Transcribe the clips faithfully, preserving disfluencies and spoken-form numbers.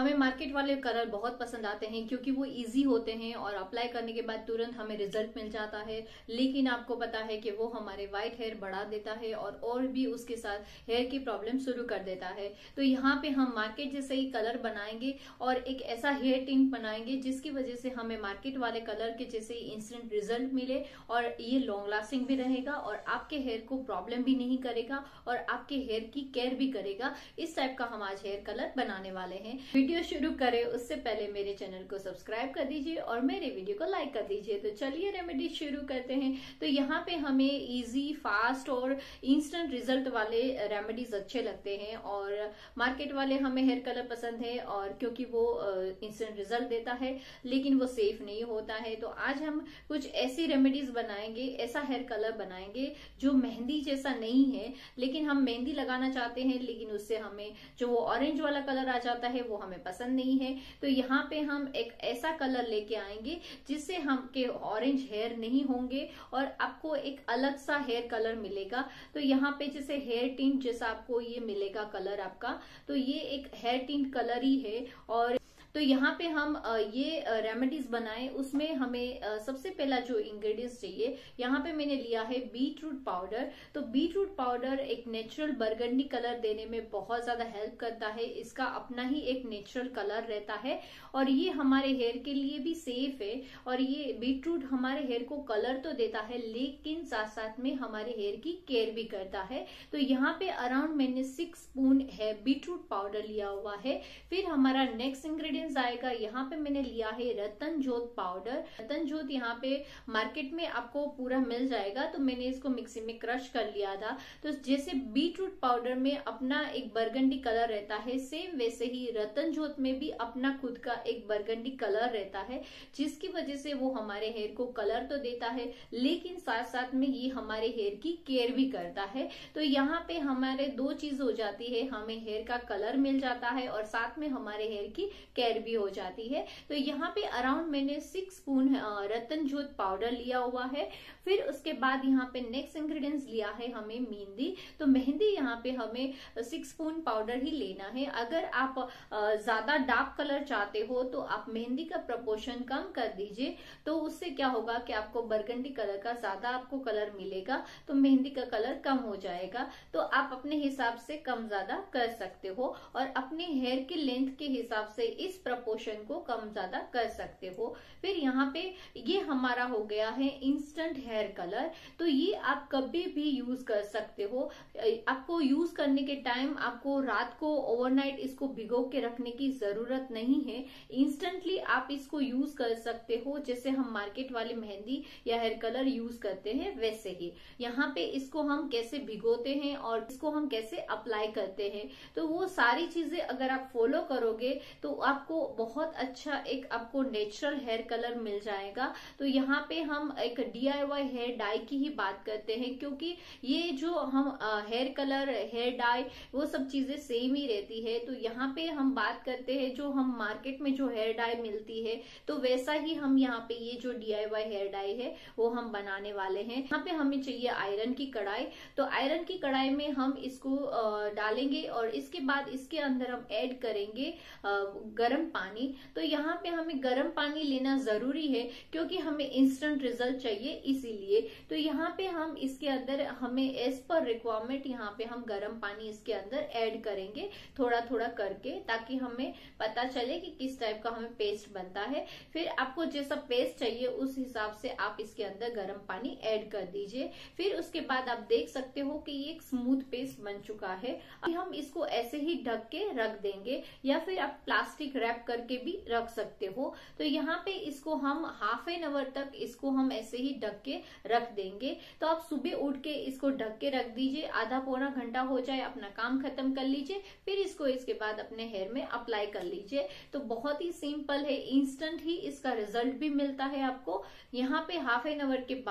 हमें मार्केट वाले कलर बहुत पसंद आते हैं क्योंकि वो इजी होते हैं और अप्लाई करने के बाद तुरंत हमें रिजल्ट मिल जाता है। लेकिन आपको पता है कि वो हमारे व्हाइट हेयर बढ़ा देता है और और भी उसके साथ हेयर की प्रॉब्लम शुरू कर देता है। तो यहाँ पे हम मार्केट जैसे ही कलर बनाएंगे और एक ऐसा हेयर टिंट बनाएंगे जिसकी वजह से हमें मार्केट वाले कलर के जैसे ही इंस्टेंट रिजल्ट मिले और ये लॉन्ग लास्टिंग भी रहेगा और आपके हेयर को प्रॉब्लम भी नहीं करेगा और आपके हेयर की केयर भी करेगा। इस टाइप का हम आज हेयर कलर बनाने वाले हैं। वीडियो शुरू करें उससे पहले मेरे चैनल को सब्सक्राइब कर दीजिए और मेरे वीडियो को लाइक कर दीजिए। तो चलिए रेमेडी शुरू करते हैं। तो यहाँ पे हमें इजी, फास्ट और इंस्टेंट रिजल्ट वाले रेमेडीज अच्छे लगते हैं और मार्केट वाले हमें हेयर कलर पसंद है और क्योंकि वो इंस्टेंट रिजल्ट देता है लेकिन वो सेफ नहीं होता है। तो आज हम कुछ ऐसी रेमेडीज बनाएंगे, ऐसा हेयर कलर बनाएंगे जो मेहंदी जैसा नहीं है, लेकिन हम मेहंदी लगाना चाहते हैं लेकिन उससे हमें जो वो ऑरेंज वाला कलर आ जाता है वो हमें पसंद नहीं है। तो यहाँ पे हम एक ऐसा कलर लेके आएंगे जिससे हम के ऑरेंज हेयर नहीं होंगे और आपको एक अलग सा हेयर कलर मिलेगा। तो यहाँ पे जैसे हेयर टिंट जैसा आपको ये मिलेगा कलर आपका, तो ये एक हेयर टिंट कलर ही है। और तो यहाँ पे हम ये रेमेडीज बनाए उसमें हमें सबसे पहला जो इंग्रेडिएंट्स चाहिए, यहाँ पे मैंने लिया है बीट रूट पाउडर। तो बीट रूट पाउडर एक नेचुरल बरगंडी कलर देने में बहुत ज्यादा हेल्प करता है। इसका अपना ही एक नेचुरल कलर रहता है और ये हमारे हेयर के लिए भी सेफ है। और ये बीट रूट हमारे हेयर को कलर तो देता है लेकिन साथ साथ में हमारे हेयर की केयर भी करता है। तो यहाँ पे अराउंड मैंने सिक्स स्पून है बीट रूट पाउडर लिया हुआ है। फिर हमारा नेक्स्ट इंग्रेडिएंट आएगा, यहाँ पे मैंने लिया है रतन जोत पाउडर। रतन जोत यहाँ पे मार्केट में आपको पूरा मिल जाएगा, तो मैंने इसको मिक्सी में क्रश कर लिया था। तो जैसे बीट रूट पाउडर में अपना एक बरगंडी कलर रहता है, सेम वैसे ही रतन जोत में भी अपना खुद का एक बरगंडी कलर रहता है, जिसकी वजह से वो हमारे हेयर को कलर तो देता है लेकिन साथ साथ में ये हमारे हेयर की केयर भी करता है। तो यहाँ पे हमारे दो चीज हो जाती है, हमें हेयर का कलर मिल जाता है और साथ में हमारे हेयर की केयर भी हो जाती है। तो यहाँ पे अराउंड मैंने सिक्स स्पून रतन जोत पाउडर लिया हुआ है। फिर उसके बाद यहाँ पे नेक्स्ट इंग्रेडिएंट्स लिया है हमें मेहंदी। तो मेहंदी यहाँ पे हमें सिक्स स्पून पाउडर ही लेना है। अगर आप ज्यादा डार्क कलर चाहते हो तो आप मेहंदी का प्रपोर्शन कम कर दीजिए, तो उससे क्या होगा कि आपको बरगंडी कलर का ज्यादा आपको कलर मिलेगा, तो मेहंदी का कलर कम हो जाएगा। तो आप अपने हिसाब से कम ज्यादा कर सकते हो और अपने हेयर के लेंथ के हिसाब से इस प्रपोर्शन को कम ज्यादा कर सकते हो। फिर यहाँ पे ये हमारा हो गया है इंस्टेंट हेयर कलर। तो ये आप कभी भी यूज कर सकते हो। आपको यूज करने के टाइम आपको रात को ओवरनाइट इसको भिगो के रखने की जरूरत नहीं है। इंस्टेंटली आप इसको यूज कर सकते हो जैसे हम मार्केट वाली मेहंदी या हेयर कलर यूज करते हैं वैसे ही। यहाँ पे इसको हम कैसे भिगोते हैं और इसको हम कैसे अप्लाई करते हैं, तो वो सारी चीजें अगर आप फॉलो करोगे तो आपको बहुत अच्छा एक आपको नेचुरल हेयर कलर मिल जाएगा। तो यहाँ पे हम एक D I Y hair dye की ही बात करते हैं क्योंकि ये जो हम हेयर कलर, हेयर डाई वो सब चीजें सेम ही रहती है। तो यहाँ पे हम बात करते हैं जो हम मार्केट में जो हेयर डाई मिलती है, तो वैसा ही हम यहाँ पे ये जो D I Y hair dye है वो हम बनाने वाले हैं। यहाँ पे हमें चाहिए आयरन की कढ़ाई। तो आयरन की कढ़ाई में हम इसको डालेंगे और इसके बाद इसके अंदर हम ऐड करेंगे गर्म पानी। तो यहाँ पे हमें गर्म पानी लेना जरूरी है क्योंकि हमें इंस्टेंट रिजल्ट चाहिए इसीलिए। तो यहाँ पे हम इसके अंदर हमें एज पर रिक्वायरमेंट यहाँ पे हम गर्म पानी इसके अंदर ऐड करेंगे थोड़ा थोड़ा करके, ताकि हमें पता चले कि किस टाइप का हमें पेस्ट बनता है। फिर आपको जैसा पेस्ट चाहिए उस हिसाब से आप इसके अंदर गर्म पानी ऐड कर दीजिए। फिर उसके बाद आप देख सकते हो कि ये एक स्मूथ पेस्ट बन चुका है। अब हम इसको ऐसे ही ढक के रख देंगे या फिर आप प्लास्टिक रैप करके भी रख सकते हो। तो यहाँ पे इसको हम हाफ एन आवर तक इसको हम ऐसे ही ढक के रख देंगे। तो आप सुबह उठ के इसको ढक के रख दीजिए, आधा पौना घंटा हो जाए, अपना काम खत्म कर लीजिए, फिर इसको इसके बाद अपने हेयर में अप्लाई कर लीजिए। तो बहुत ही सिंपल है, इंस्टेंट ही इसका रिजल्ट भी मिलता है आपको। यहाँ पे हाफ एन आवर के बाद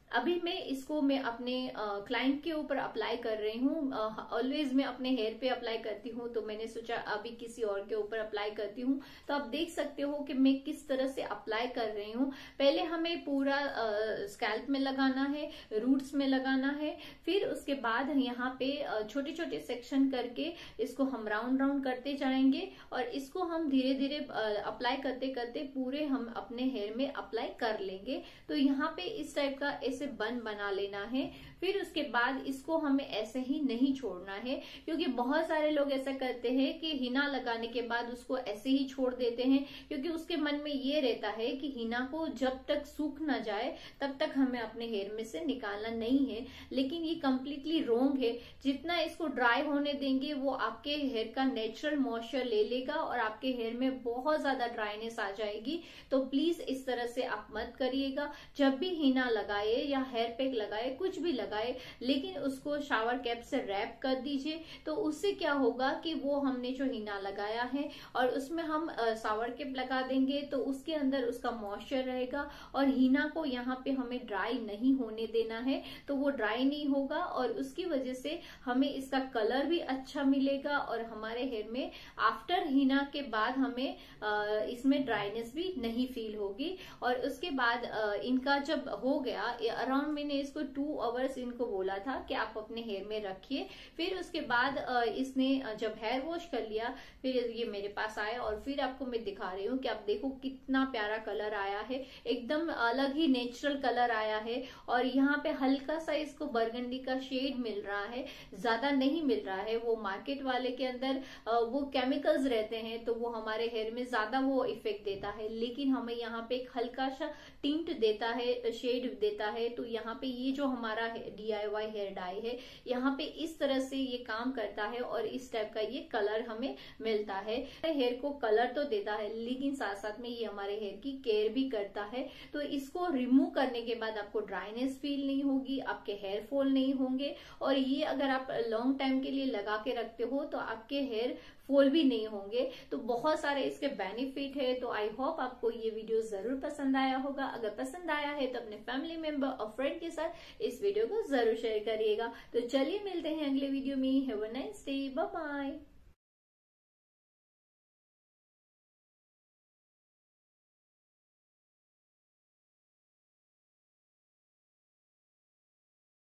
अभी मैं इसको मैं अपने क्लाइंट के ऊपर अप्लाई कर रही हूँ। ऑलवेज मैं अपने हेयर पे अप्लाई करती हूँ, तो मैंने सोचा अभी किसी और के ऊपर अप्लाई करती हूँ। तो आप देख सकते हो कि मैं किस तरह से अप्लाई कर रही हूँ। पहले हमें पूरा स्कैल्प में लगाना है, रूट्स में लगाना है, फिर उसके बाद यहाँ पे छोटे छोटे सेक्शन करके इसको हम राउंड राउंड करते जाएंगे और इसको हम धीरे धीरे अप्लाई करते करते पूरे हम अपने हेयर में अप्लाई कर लेंगे। तो यहाँ पे इस टाइप का ऐसे बन बना लेना है। फिर उसके बाद इसको हमें ऐसे ही नहीं छोड़ना है, क्योंकि बहुत सारे लोग ऐसा करते हैं कि हिना लगाने के बाद उसको ऐसे ही छोड़ देते हैं, क्योंकि उसके मन में ये रहता है कि हिना को जब तक सूख ना जाए तब तक हमें अपने हेयर में से निकालना नहीं है। लेकिन ये कम्प्लीटली रॉन्ग है। जितना इसको ड्राई होने देंगे वो आपके हेयर का नेचुरल मॉइस्चर ले लेगा और आपके हेयर में बहुत ज्यादा ड्राइनेस आ जाएगी। तो प्लीज इस तरह से आप मत करिएगा। जब भी हिना लगाए या हेयर पैक लगाए, कुछ भी लगाए, लेकिन उसको शावर कैप से रैप कर दीजिए। तो उससे क्या होगा कि वो हमने जो हिना लगाया है और उसमें हम शावर कैप लगा देंगे तो उसके अंदर उसका मॉइस्चर रहेगा और हिना को यहाँ पे हमें ड्राई नहीं होने देना है। तो वो ड्राई नहीं होगा और उसकी वजह से हमें इसका कलर भी अच्छा मिलेगा और हमारे हेयर में आफ्टर हिना के बाद हमें इसमें ड्राइनेस भी नहीं फील होगी। और उसके बाद इनका जब हो गया अराउंड, मैंने इसको टू आवर्स इनको बोला था कि आप अपने हेयर में रखिए। फिर उसके बाद इसने जब हेयर वॉश कर लिया फिर ये मेरे पास आया और फिर आपको मैं दिखा रही हूँ कि आप देखो कितना प्यारा कलर आया है, एकदम अलग ही नेचुरल कलर आया है। और यहाँ पे हल्का सा इसको बरगंडी का शेड मिल रहा है, ज्यादा नहीं मिल रहा है। वो मार्केट वाले के अंदर वो केमिकल्स रहते हैं तो वो हमारे हेयर में ज्यादा वो इफेक्ट देता है, लेकिन हमें यहाँ पे एक हल्का सा टिंट देता है, शेड देता है। तो यहाँ पे ये जो हमारा D I Y hair dye है यहाँ पे इस तरह से ये काम करता है और इस टाइप का ये कलर हमें मिलता है। हेयर को कलर तो देता है लेकिन साथ साथ में ये हमारे हेयर की केयर भी करता है। तो इसको रिमूव करने के बाद आपको ड्राइनेस फील नहीं होगी, आपके हेयर फॉल नहीं होंगे। और ये अगर आप लॉन्ग टाइम के लिए लगा के रखते हो तो आपके हेयर फॉल भी नहीं होंगे। तो बहुत सारे इसके बेनिफिट है। तो आई होप आपको ये वीडियो जरूर पसंद आया होगा। अगर पसंद आया है तो अपने फैमिली मेंबर और फ्रेंड के साथ इस वीडियो को जरूर शेयर करिएगा। तो चलिए मिलते हैं अगले वीडियो में। Have a nice day, bye bye.